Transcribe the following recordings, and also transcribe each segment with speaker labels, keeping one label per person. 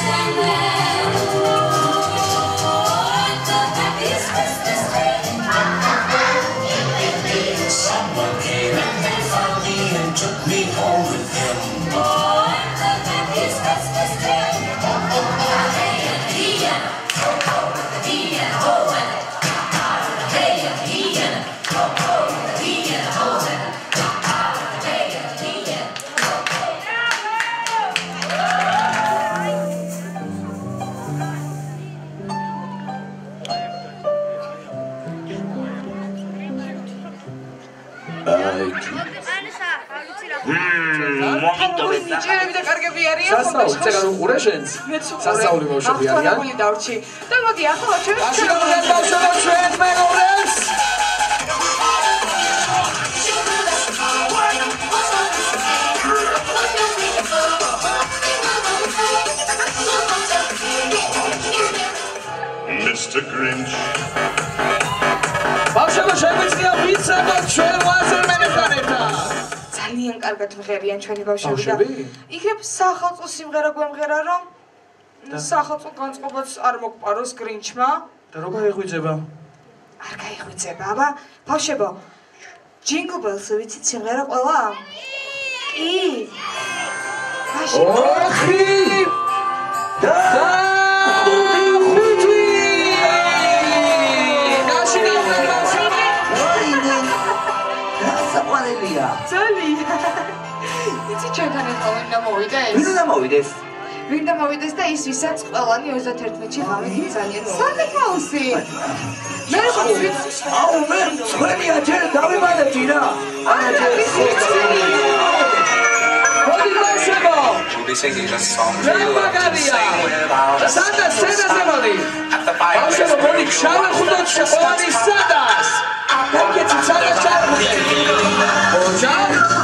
Speaker 1: Someone came and they found me and took me home with them. Oh, the happiest Christmas day. Oh, oh, oh, hey, and he and oh, oh, he and oh, and hey, and he and oh, oh, he and oh, and hey, and he and
Speaker 2: ნიჭიერები და კარგები არიან
Speaker 3: სასაული წეგან უყურე შენს სასაული ბავშვები არიან
Speaker 2: ახლა დავჭი და მოდი ახლა ჩვენ
Speaker 3: აშრობდნენ ბავშვებო ჩვენ მეგობრებს
Speaker 4: Mr. Grinch
Speaker 3: ბავშვებო შეგვიძლია ვიცრებოთ ჩვენ ვაზერმენებთან ერთად
Speaker 2: ძალიან კარგად მღერიან ჩვენი ბავშვები და იქნებ სახალხო სიმღერა გვემღერა რომ სახალხო განწყობაც არ მოგპაროს გრინჩმა
Speaker 3: და როგორ ეღვიძება
Speaker 2: არ გაიღვიძება აბა ბავშვებო ჯინგლ ბელს ვიცით სიმღერა ყველა კი მაშინ
Speaker 3: და
Speaker 2: იცი ჩვენთან ერთად ვინდა მოვიდეს? ვინდა მოვიდეს და ის ვისაც ყველანი 31-ში ღამით ძალიან საკეთაოსი. მე
Speaker 1: აუ მე ჩვენი აჯერე დავიმალებდი რა.
Speaker 3: მოდი ბავშვებო.
Speaker 5: They sing a song.
Speaker 3: Santa სცენაზე მოდი. ბავშვებო მოდი შევეხუდოთ ყველანი სადას. კეთილი სადას ჩავეხუდეთ. ოჯა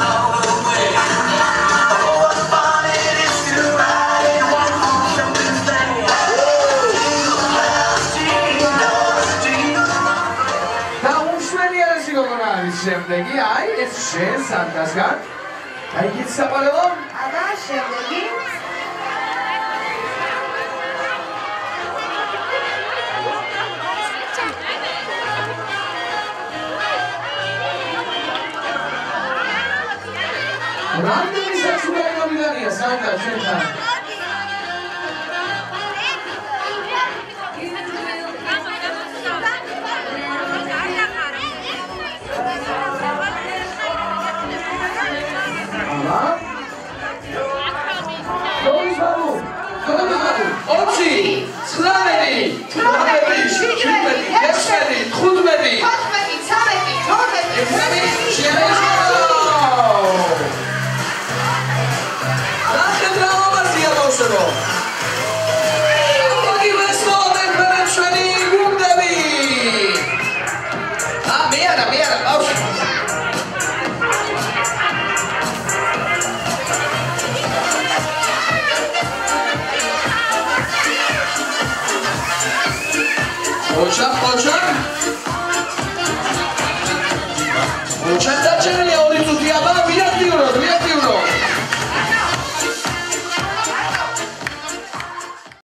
Speaker 3: შემდეგი აი ეს შენ სანტასგან აი გიც საყვალო
Speaker 2: აბა შემდეგი
Speaker 3: რამდენი საშუალო მომიდანია სანტა შენთან Ocha, ocha. Ocha,